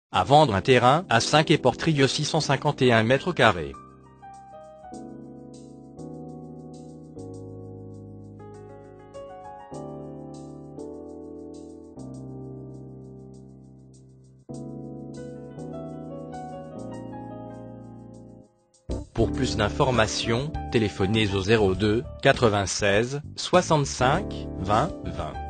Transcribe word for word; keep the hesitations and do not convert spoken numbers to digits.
À vendre un terrain à cinq et Portrieux six cent cinquante et un mètres carrés. Pour plus d'informations, téléphonez au zéro deux quatre-vingt-seize soixante-cinq vingt vingt.